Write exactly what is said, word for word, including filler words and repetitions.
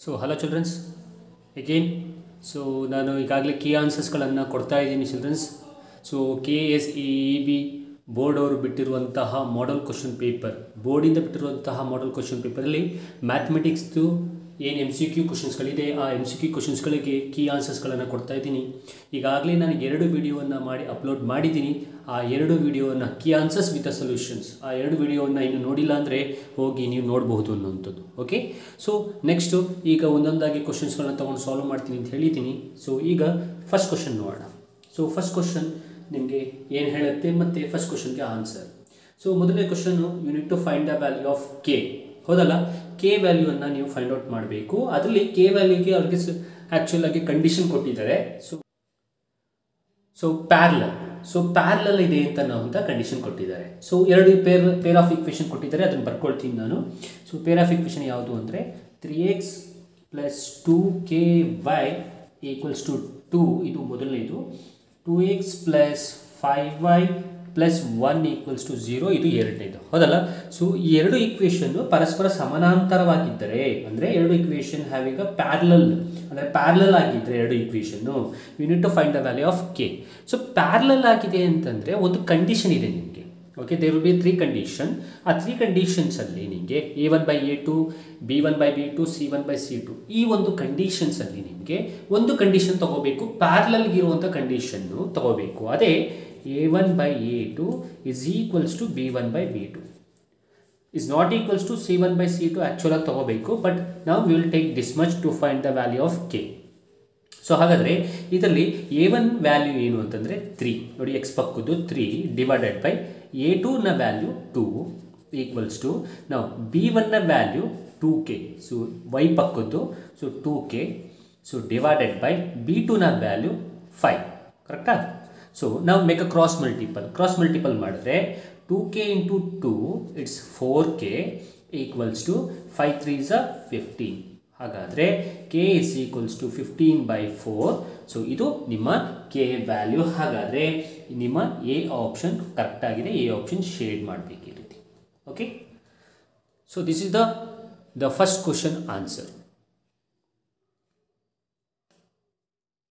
So hello childrens again so ನಾನು ಈಗಾಗಲೇ key ಆನ್ಸರ್ಸ್ಗಳನ್ನು ಕೊಡ್ತಾ ಇದ್ದೀನಿ childrens. So K S E B board ಅವರು ಬಿಟ್ಟಿರುವಂತಹ ಮಾಡೆಲ್ ಕ್ವಶನ್ ಪೇಪರ್, ಬೋರ್ಡಿಂದ ಬಿಟ್ಟಿರುವಂತಹ ಮಾಡೆಲ್ ಕ್ವಶನ್ ಪೇಪರಲ್ಲಿ ಮ್ಯಾಥಮೆಟಿಕ್ಸ್ದು ಏನು ಎಮ್ ಸಿ ಕ್ಯೂ ಕ್ವಶನ್ಸ್ಗಳಿದೆ ಆ ಎಮ್ ಸಿ ಕ್ಯೂ ಕ್ವಶನ್ಸ್ಗಳಿಗೆ ಕೀ ಆನ್ಸರ್ಸ್ಗಳನ್ನು ಕೊಡ್ತಾ ಇದ್ದೀನಿ. ಈಗಾಗಲೇ ನಾನು ಎರಡು ವಿಡಿಯೋವನ್ನು ಮಾಡಿ ಅಪ್ಲೋಡ್ ಮಾಡಿದ್ದೀನಿ. ಆ ಎರಡು ವಿಡಿಯೋವನ್ನು key answers with a solutions, ಆ ಎರಡು ವಿಡಿಯೋವನ್ನು ಇನ್ನು ನೋಡಿಲ್ಲ ಅಂದರೆ ಹೋಗಿ ನೀವು ನೋಡಬಹುದು ಅನ್ನೋಂಥದ್ದು. ಓಕೆ, ಸೊ ನೆಕ್ಸ್ಟು ಈಗ ಒಂದೊಂದಾಗಿ ಕ್ವಶನ್ಸ್ಗಳನ್ನ ತೊಗೊಂಡು ಸಾಲ್ವ್ ಮಾಡ್ತೀನಿ ಅಂತ ಹೇಳಿದ್ದೀನಿ. ಸೊ ಈಗ ಫಸ್ಟ್ ಕ್ವಶನ್ ನೋಡೋಣ. ಸೊ ಫಸ್ಟ್ ಕ್ವಶನ್ ನಿಮಗೆ ಏನು ಹೇಳುತ್ತೆ ಮತ್ತು ಫಸ್ಟ್ ಕ್ವಶನ್ಗೆ ಆನ್ಸರ್. ಸೊ ಮೊದಲನೇ ಕ್ವಶನ್ನು you need to find the value of K. ಹೌದಲ್ಲ, ಕೆ ವ್ಯಾಲ್ಯೂವನ್ನು ನೀವು ಫೈಂಡ್ ಔಟ್ ಮಾಡಬೇಕು. ಅದರಲ್ಲಿ ಕೆ ವ್ಯಾಲ್ಯೂಗೆ ಅವ್ರಿಗೆ ಆ್ಯಕ್ಚುಲ್ ಆಗಿ ಕಂಡೀಷನ್ ಕೊಟ್ಟಿದ್ದಾರೆ. So so parallel so parallel ಇದೆ ಅಂತ ನಾವು ಅಂತ ಕಂಡೀಷನ್ ಕೊಟ್ಟಿದ್ದಾರೆ. ಸೊ ಎರಡು ಪೇರ್ ಪೇರ್ ಆಫ್ ಇಕ್ವೇಷನ್ ಕೊಟ್ಟಿದ್ದಾರೆ, ಅದನ್ನು ಬರ್ಕೊಳ್ತೀನಿ ನಾನು. ಸೊ ಪೇರ್ ಆಫ್ ಇಕ್ವೇಷನ್ ಯಾವುದು ಅಂದರೆ three X plus two K Y equals to two, ಇದು ಮೊದಲನೇದು. Two X plus five Y plus one equals to zero, ಇದು ಎರಡನೇದು. ಹೌದಲ್ಲ, ಸೊ ಈ ಎರಡು ಇಕ್ವೇಷನ್ನು ಪರಸ್ಪರ ಸಮಾನಾಂತರವಾಗಿದ್ದರೆ, ಅಂದರೆ ಎರಡು ಇಕ್ವೇಷನ್ ಹ್ಯಾವಿಂಗ್ ಅ ಪ್ಯಾರಲಲ್, ಅಂದರೆ ಪ್ಯಾರಲಲ್ ಆಗಿದ್ದರೆ ಎರಡು ಇಕ್ವೇಷನ್ನು, you need to find the value of K. So parallel ಆಗಿದೆ ಅಂತಂದರೆ ಒಂದು ಕಂಡೀಷನ್ ಇದೆ ನಿಮಗೆ. Okay, there will be three condition. ಆ ತ್ರೀ ಕಂಡೀಷನ್ಸಲ್ಲಿ ನಿಮಗೆ A one by A two, B one by B two, C one by C two, ಈ ಒಂದು ಕಂಡೀಷನ್ಸಲ್ಲಿ ನಿಮಗೆ ಒಂದು ಕಂಡೀಷನ್ ತೊಗೋಬೇಕು, ಪ್ಯಾರಲಲ್ಗಿರುವಂಥ ಕಂಡೀಷನ್ನು ತೊಗೋಬೇಕು. ಅದೇ A one by A two is equals to B one by B two is not equals to C one by C two ಆ್ಯಕ್ಚುಲಾಗಿ ತೊಗೋಬೇಕು. ಬಟ್ ನಾವು we will take this much to find the value of K. So ಹಾಗಾದರೆ ಇದರಲ್ಲಿ A one value ಏನು ಅಂತಂದರೆ three. ನೋಡಿ, X ಪಕ್ಕದ್ದು three divided by A ಟೂನ ವ್ಯಾಲ್ಯೂ ಟೂ ಈಕ್ವಲ್ಸ್ ಟು ನಾವು ಬಿ ಒನ್ನ value two K. So Y ಪಕ್ಕದ್ದು so two K, so divided by B ಟೂನ ವ್ಯಾಲ್ಯೂ ಫೈವ್. ಕರೆಕ್ಟಾ? ಸೊ ನಾವು make a cross multiple. Cross multiple ಮಾಡಿದ್ರೆ two K into two it's four K equals to five three ಝ fifteen. ಹಾಗಾದರೆ K is equals to fifteen by four. So ಇದು ನಿಮ್ಮ K value. ಹಾಗಾದರೆ ನಿಮ್ಮ A option ಕರೆಕ್ಟಾಗಿದೆ. A option shade ಮಾಡಬೇಕು ಈ ರೀತಿ. Okay, so this is the the first question answer.